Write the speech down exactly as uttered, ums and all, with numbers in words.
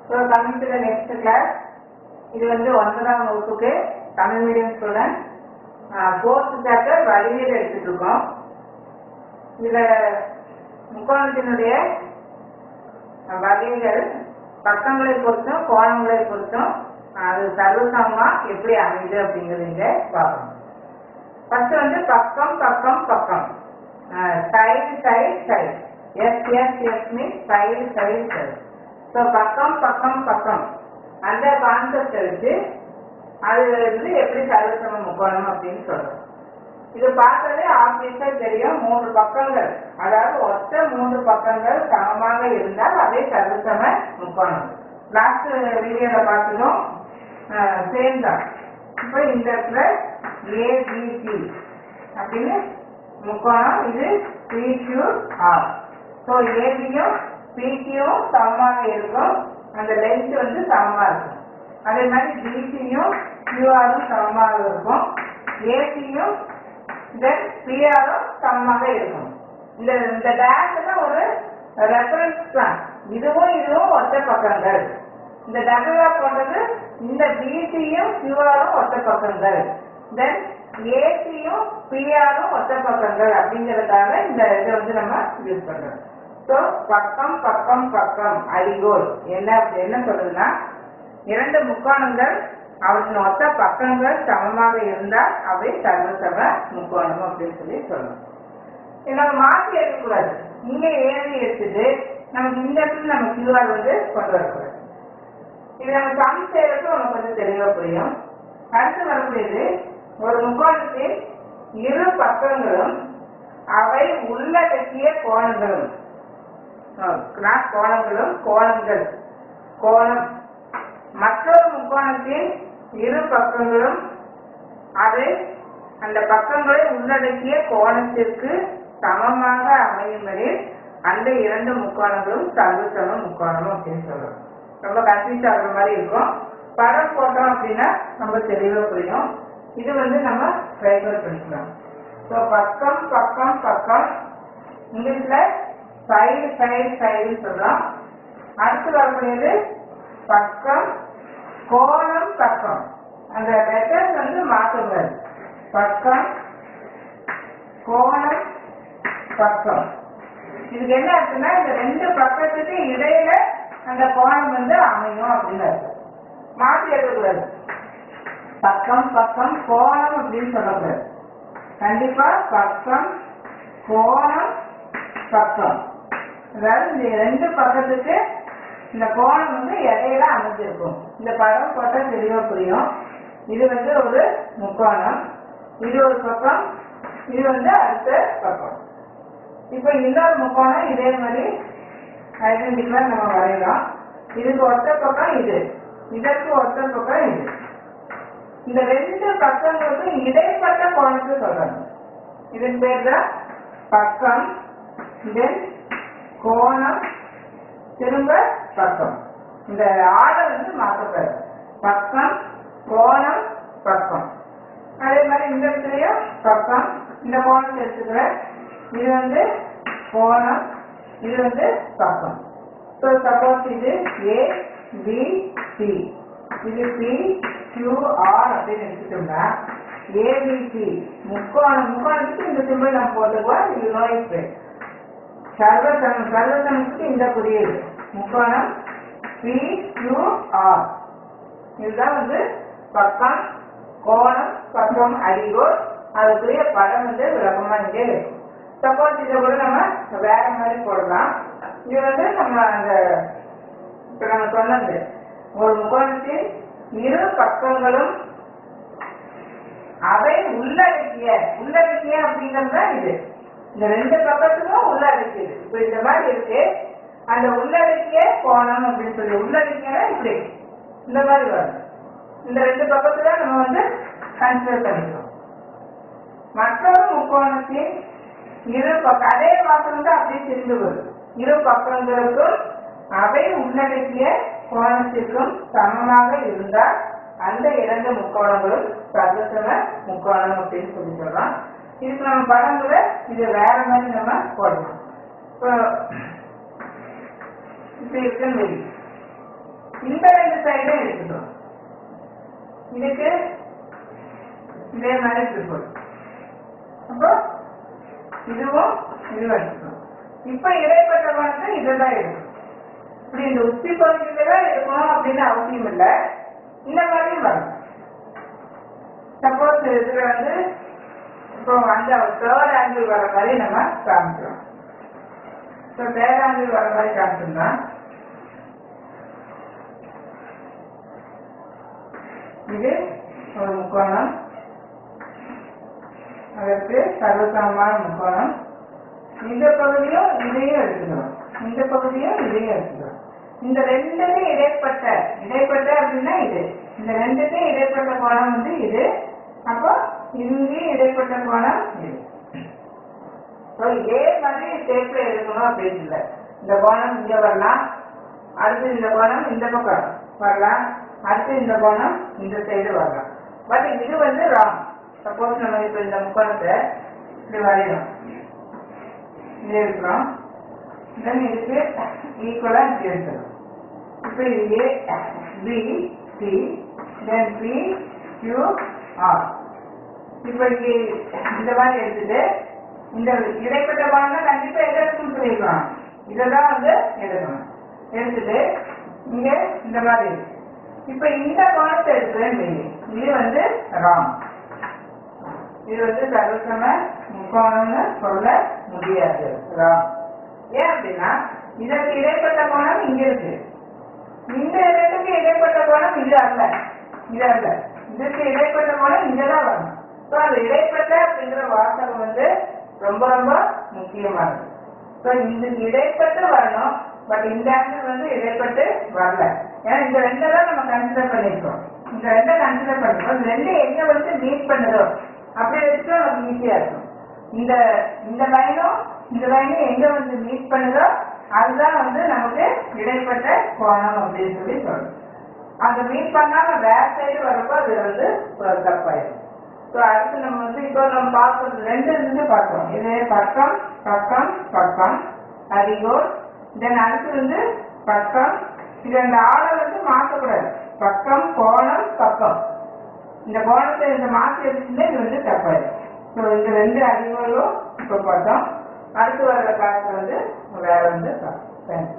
So coming to the next class, இது வந்து ஒன்பதாம் வகுப்புக்கு Tamil medium student fourth chapter வடிவியல் எடுத்துட்டு இருக்கோம். இதுல முக்கோணத்தினுடைய வகைகள் பக்கங்களை பொறுத்தும் கோணங்களை பொறுத்தும் அது சர்வசமமா எப்படி அமையுது அப்படிங்கிறது இங்க பார்க்கணும். ஃபர்ஸ்ட் வந்து பக்கம் பக்கம் பக்கம் side side side S S S mean side side side. So பக்கம் பக்கம் பக்கம் அந்த கான்செப்டை வச்சு அது வந்து எப்படி சர்வசம முக்கோணம் அப்படின்னு சொல்றோம். இது பார்க்கவே ஆப்வியஸா தெரியும். மூன்று பக்கங்கள், அதாவது ஒத்த மூன்று பக்கங்கள் சமமாக இருந்தால் அதே சர்வசம முக்கோணம். லாஸ்ட் வீடியோல பார்த்ததும் சேம் தான். இப்போ இந்த இடத்துல ஏபிசி அப்படின்னு முக்கோணம், இது பிக்யூஆர். ஸோ ஏபியும் பிக்யூவும் சமமாக இருக்கும், அந்த லென்த் வந்து சமமா இருக்கும். அதே மாதிரி பிசியும் கியூஆரும் சமமாக இருக்கும், ஏசியும் தென் பிஆரும் சமமாக இருக்கும். இந்த இந்த டேஷ்ல ஒரு ரெஃபரன்ஸ் பிளான், இதுவும் இதுவும் ஒத்த பக்கங்கள். இந்த டபுளா போட்டது இந்த பிசியும் கியூஆரும் ஒத்த பக்கங்கள், தென் ஏசியும் பிஆரும் ஒத்த பக்கங்கள் அப்படிங்கிறதுக்காக இந்த இதை வந்து நம்ம யூஸ் பண்றோம். ஸோ பக்கம் பக்கம் பக்கம் அடிகோல் என்ன என்ன சொல்றதுன்னா, இரண்டு முக்கோணங்கள் அவற்றின் ஒத்த பக்கங்கள் சமமாக இருந்தால் அவை சர்வசம முக்கோணம் அப்படின்னு சொல்லி சொல்லணும். நம்ம மாற்றி எடுக்கக்கூடாது. இங்க ஏறி எடுத்துட்டு நமக்கு இந்த இடத்துல நம்ம கியூஆர் வந்து கொண்டு வரக்கூடாது. இது நம்ம சம் செய்யறதுக்கு நமக்கு வந்து தெளிவா புரியும். அடுத்து வரக்கூடியது, ஒரு முக்கோணத்தின் இரு பக்கங்களும் அவை உள்ளடக்கிய கோணங்களும் கோணங்களும் கோணங்கள் கோணம் மற்றொரு முக்கோணத்தின் இரு பக்கங்களும் அது அந்த பக்கங்களை உள்ளடக்கிய கோணத்திற்கு சமமாக அமையும்படி அந்த இரண்டு முக்கோணங்களும் சர்வசம முக்கோணம் அப்படின்னு சொல்றோம். ரொம்ப கன்ஃபியூஸ் ஆகுற மாதிரி இருக்கும். படம் போட்டோம் அப்படின்னா ரொம்ப தெளிவா புரியும். இது வந்து நம்ம ட்ரைவர் பண்ணிக்கலாம். ஸோ பக்கம் பக்கம் பக்கம் இங்கிலீஷ்ல சைடு சைடு சைடுன்னு சொல்றோம். அடுத்து வரக்கூடியது பக்கம் கோணம் பக்கம். அந்த லெட்டர்ஸ் வந்து மாற்றுங்கள். பக்கம் கோணம் பக்கம். இதுக்கு என்ன அர்த்தம்னா, இந்த ரெண்டு பக்கத்துக்கு இடையில அந்த கோணம் வந்து அமையும் அப்படின்னு அர்த்தம். மாற்றி எழுதக்கூடாது. பக்கம் பக்கம் கோணம் அப்படின்னு சொல்லக்கூடாது. கண்டிப்பா பக்கம் கோணம் பக்கம், அதாவது இந்த ரெண்டு பக்கத்துக்கு இந்த கோணம் வந்து இடையில அமைஞ்சிருக்கும். இந்த படம் போட்டா தெளிவா புரியும். இது வந்து ஒரு முக்கோணம், இது ஒரு பக்கம், இது வந்து அடுத்த பக்கம். இப்ப இன்னொரு முக்கோணம் இதே மாதிரி ஐடென்டிக்கலா நம்ம வரையலாம். இதுக்கு ஒத்த பக்கம் இது, இதற்கு ஒத்த பக்கம் இது. இந்த ரெண்டு பக்கங்களுக்கும் இடைப்பட்ட கோணத்தை சொல்றாங்க. இதன் பேர் தான் பக்கம், தென் கோணம், திரும்ப பக்கம். இந்த ஆர்டர் வந்து மாற்றப்படாது. பக்கம் கோணம் பக்கம். அதே மாதிரி இந்த இடத்துலயும் பக்கம், இந்த கோணத்தை எடுத்துக்கிற, இது வந்து கோணம், இது வந்து பக்கம். ஸோ சப்போஸ் இது ஏ பி சி, இது பி கியூ ஆர் அப்படின்னு எடுத்துட்டோம்னா ஏபிசி முக்கோணம், முக்கோணத்துக்கு இந்த சிம்பிள் நம்ம போட்டுக்குவோம். இது நோய்ஸ் சர்வசமம், சர்வசமத்துக்கு இந்த குறியீடு முக்கோணம் பி கியூ ஆர். இதுதான் வந்து பக்கம் கோணம் பக்கம் அடிகோல். அதுக்குரிய படம் வந்து விளக்கமா இங்கே இருக்கும். சப்போஸ் இதை கூட நம்ம வேற மாதிரி போடலாம். இது வந்து நம்ம அந்த இப்ப நம்ம சொன்னது, ஒரு முக்கோணத்தின் இரு பக்கங்களும் அவை உள்ளடக்கிய, உள்ளடக்கிய அப்படிங்கிறது இது. இந்த ரெண்டு பக்கத்துக்கும் உள்ளடக்கியது. இப்ப இந்த மாதிரி இருக்கு, அந்த உள்ளடக்கிய கோணம் அப்படின்னு சொல்லி, உள்ளடக்கிய இப்படி இந்த மாதிரி வரும். இந்த ரெண்டு பக்கத்துல நம்ம வந்து கன்சிடர் பண்ணிக்கிறோம். மற்றொரு முக்கோணத்தின் இரு பக்கம், அதே வாசம் தான் அப்படியே திரும்பி வரும். இரு பக்கங்களுக்கும் அவை உள்ளடக்கிய கோணத்திற்கும் சமமாக இருந்தால் அந்த இரண்டு முக்கோணங்களும் சர்வசம முக்கோணம் அப்படின்னு சொல்லி சொல்லலாம். இதுக்கு நம்ம படங்களை இது வேற மாதிரி நம்ம போடலாம். இப்போ இப்படி இருக்குன்னு இந்த ரெண்டு சைடும் எடுத்துக்கணும். இதுக்கு இதே மாதிரி ட்ரிபிள். அப்போ இதுவும் இதுவும் எடுத்துக்கணும். இப்ப இடைப்பட்ட கோணத்தை இதுதான் எடுக்கணும். இப்படி இந்த உச்சி பகுதியில தான் எடுக்கணும் அப்படின்னு அவசியம் இல்லை. இந்த மாதிரியும் வரும். சப்போஸ் இதுல வந்து இப்போ அந்த தேர்ட் ஆங்கிள் வர மாதிரி நம்ம காமிக்கிறோம். ஸோ தேர்ட் ஆங்கிள் வர மாதிரி காமிச்சோம்னா இது ஒரு முக்கோணம், அதற்கு சர்வசமமான முக்கோணம். இந்த பகுதியும் இதையும் எடுத்துக்கிறோம், இந்த பகுதியும் இதையும் எடுத்துக்கிறோம். இந்த ரெண்டுமே இடைப்பட்ட இடைப்பட்ட அப்படின்னா இது, இந்த ரெண்டுக்கும் இடைப்பட்ட கோணம் வந்து இது. அப்போ இங்கேயும் இடைப்பட்ட கோணம் இது. இதே மாதிரி ஷேப்ல எடுக்கணும் அப்படின்னு இல்லை. இந்த கோணம் இங்க வரலாம், அடுத்து இந்த கோணம் இந்த பக்கம் வரலாம், அடுத்து இந்த கோணம் இந்த சைடு வரலாம். பட் இது வந்து ராங். சப்போஸ் நம்ம இப்ப இந்த முக்கோணத்தை இப்படி வரையணும், இது இருக்கிறோம், தென் இதுக்கு ஈக்குவலா இப்படி எடுக்கணும். இப்ப இது A B C then P Q R. இப்ப இங்கே இந்த மாதிரி எடுத்துட்டு இந்த இடைப்பட்ட கோணம் கண்டிப்பா எதை எடுக்கணும்னு சொல்லிருக்கலாம், இதைதான் வந்து எடுக்கணும். எடுத்துட்டு இங்க இந்த மாதிரி இப்ப இந்த கோணத்தை எடுக்கிறேன்னு இது வந்து ராங். இது வந்து சர்வசம முக்கோணம்னு சொல்ல முடியாது, ராங். ஏன் அப்படின்னா இதற்கு இடைப்பட்ட கோணம் இங்க இருக்கு, இந்த இடத்துக்கு இடைப்பட்ட கோணம் இது அல்ல, இது அல்ல. இதுக்கு இடைப்பட்ட கோணம் இங்கதான் வரணும். ஸோ அந்த இடைப்பட்ட அப்படிங்கிற வாசகம் வந்து ரொம்ப ரொம்ப முக்கியமானது. ஸோ இதுக்கு இடைப்பட்டு வரணும், பட் இந்த ஆங்கிள் வந்து இடைப்பட்டு வரல. ஏன்னா இந்த ரெண்டை தான் நம்ம கன்சிடர் பண்ணிருக்கோம், இந்த ரெண்டை கன்சிடர் பண்ணிருக்கோம். இந்த ரெண்டு எங்க வந்து மீட் பண்ணுதோ அப்படி வச்சுட்டு நமக்கு ஈஸியா இருக்கும். இந்த இந்த லைனும் இந்த லைனும் எங்க வந்து மீட் பண்ணுதோ அதுதான் வந்து நமக்கு இடைப்பட்ட கோணம் அப்படின்னு சொல்லி சொல்லணும். அந்த மீட் பண்ணாம வேற சைடு வரப்போ அது வந்து தப்பாயிடும். ஸோ அடுத்து நம்ம வந்து இப்போ நம்ம பார்க்கறது ரெண்டு இருந்து பார்க்கிறோம். இது பக்கம் பக்கம் பக்கம் அடிகோல். தென் அடுத்து வந்து பக்கம். இது அந்த ஆளை வந்து மாற்றக்கூடாது, பக்கம் கோணம் பக்கம். இந்த கோணத்தை இந்த மாற்றி எடுத்துட்டு இது வந்து தப்பாயிடும். ஸோ இந்த ரெண்டு அடிகோலும் இப்போ பார்த்தோம். அடுத்து வர்ற காலத்துல வந்து வேற வந்து பார்த்தோம்.